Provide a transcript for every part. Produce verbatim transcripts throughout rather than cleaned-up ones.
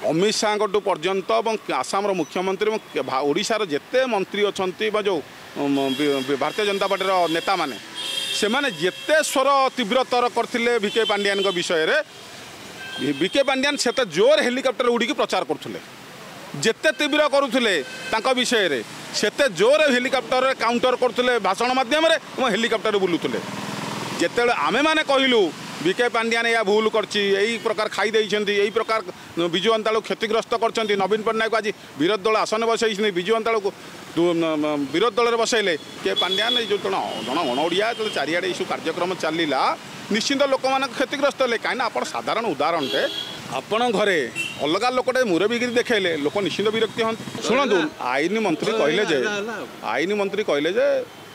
अमित शाह पर्यंत आसाम मुख्यमंत्री ओडिशार जेते मंत्री अच्छा जो भारतीय जनता पार्टी नेता माने से माने जेते स्वर तीव्रतर करते विके पांड्यान विषय में विके पांड्यान से जोर हेलिकप्टर उड़ी प्रचार करुले जेते तीव्र करुले विषय में सेते जोर हेलिकप्टर काउंटर करुले भाषण मध्यम हेलिकप्टर बुलूले जिते आमे माने कहलु विके पांड्यान या भूल करी प्रकार खाई यही प्रकार विजु अंतालू क्षतिग्रस्त कर नवीन पट्टनायक आज विरोधी दल आसन बसई विजु अंतालू को विरोधी दल बसैले के पांड्यान जो जन जन अणओिया जो चारिड़े यू कार्यक्रम चलला निश्चिंत लोक मान क्षतिग्रस्त है कहीं आप साधारण उदाहरणटे आपण घरे अलग लोकटे मुरबीगिरी देखले लोक निश्चिंत विरक्ति हाँ शुणु आईन मंत्री कहले जे आईन मंत्री कहले जे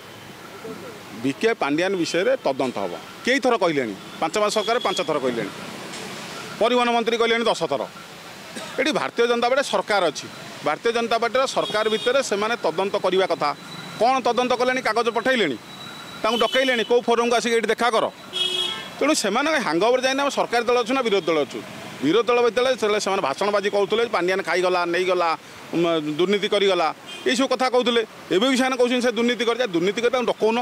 विके पांड्यान विषय में तदंत हम कई थर कहले पांच मास सरकार पांच थर कहले परिवहन मंत्री कहले दस थर ये भारतीय जनता पार्टी सरकार अच्छी भारतीय जनता पार्टी सरकार भितर से तदंत करने कथा कौन तदंत कले कागज पठेले डकैले कौ फोरम को आसिक ये देखा कर तेणु से हांगओवर जाए सरकारी दल अच्छु ना विरोधी दल अच्छु विरोधी दल भितर से भाषणबाजी कहते पांड्यान खाईगला नहीं गला दुर्नीति करगला ये सब कथा कहते एवं भी से कहते से दुर्नीति कर दुर्नीति कर डकौन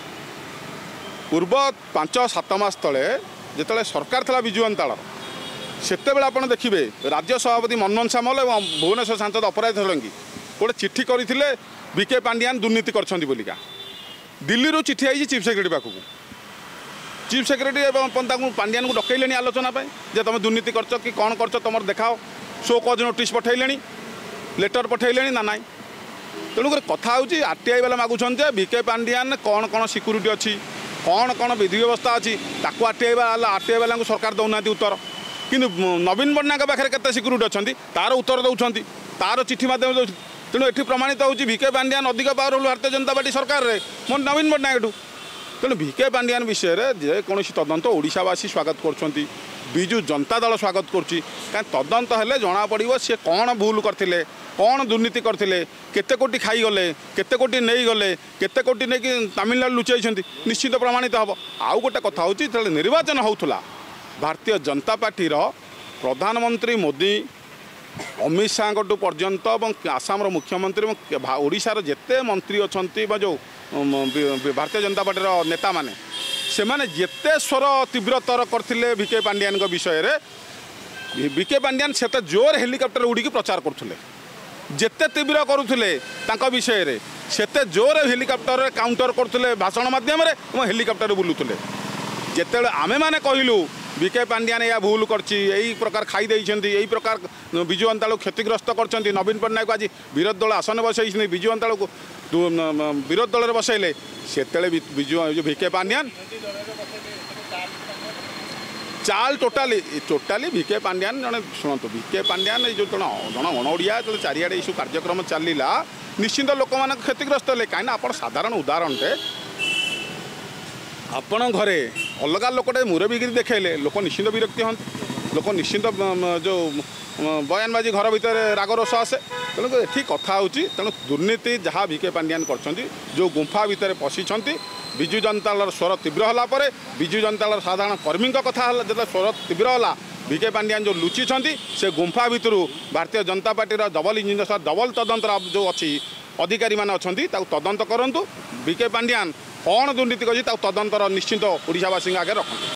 पूर्व पांच सात मास तले जिते सरकार था विजु अंताल सेते बेले आपड़ देखिए राज्य सभापति मनमोहन सामल और भुवनेश्वर सांसद अपराजिता षडंगी गोटे चिठी करते विके पांड्यान दुर्नीति कर दिल्ली रू चिठी आई चीफ सेक्रेटरी पाखक चीफ सेक्रेटरी पांड्यान को डकैले आलोचना जे तुम दुर्नीति कर कि कौन कर तुम देखाओ शो कज नोटिस पठेले लेटर पठेले ना नाई तेणुक कथा हूँ आरटीआई वाला मागुन विके पांड्यान कौन कौन सिक्यूरीटी अच्छी कौन कौन विधि व्यवस्था अच्छी ताकू आरटीआई वाला आरटीआई वाला सरकार दौना उत्तर किंतु नवीन पट्टनायक पाखे केते सिक्यूरीटी अच्छा तार उत्तर दौरान तार चिठी मध्यम दौर तेणु ये प्रमाणित होची विके पांड्यान अधिक पावरफुल भारतीय जनता पार्टी सरकार में मोर नवीन पट्टनायक तेणु विके पांड्यान विषय में जेकोसी तदंत ओडिशावासी स्वागत कर विजु जनता दल स्वागत करुँच कहीं तदंत हेले जना पड़ो सी कौन भूल करते कौन दुर्नीति करते केते कोटी खाईगले केते कोटी नहीं गले केते कोटी नहीं तमिलनाडु लुचाई निश्चित प्रमाणित हम आउ गोटे कथा हूँ निर्वाचन होता भारतीय जनता पार्टीर प्रधानमंत्री मोदी अमित शाह पर्यंत आसाम मुख्यमंत्री ओडिशार जेते मंत्री अच्छा जो भारतीय जनता पार्टी नेता माने से माने जेते स्वर तीव्रतर करते विके पांड्यान विषय में विके पांड्यान से जोर हेलिकप्टर उड़ी प्रचार करुले जेते तीव्र करुले विषय में सेते जोर हेलिकप्टर काउंटर करुले भाषण मध्यम हेलिकप्टर बुलूले जिते आमे माने कहलु विके पांड्यान या भूल करी प्रकार खाई यही प्रकार विजु अंतालू क्षतिग्रस्त कर नवीन पट्टनायक आज विरोधी दल आसन बसई विजु अंतालू को विरोधी दल बसैले से विजु विके पांड्यान चाल टोटाली टोटाली विके पांड्यान जड़े शुणु विके पांड्यान जो जन जन अणओिया जो चारिड़े यू कार्यक्रम चलला निश्चिंत लोक मान क्षतिग्रस्त है कहीं आप साधारण उदाहरणटे आपण घरे अलग लोकटे मुरबीगिरी देखले लोक निश्चिंत विरक्ति हाँ लोक निश्चिंत जो बयानबाजी घर भितर राग रोष आसे तेणुक ये कथा हूँ तेणु दुर्नीति जहाँ विके पांड्यान कर जो गुंफा भितर पशि विजु जनता दल स्वर तीव्र होगापर विजु जनता दल साधारण कर्मी कथा जो स्वर तीव्र है विके पांड्यान जो लुचि से गुंफा भितर Bharatiya Janata party double engine double तदंत जो अच्छी अधिकारी मैंने अच्छा तदंत करूँ विके पांड्यान कौन दुर्नीति कर तदंतर निश्चिंत ओडिशावासी आगे रखते।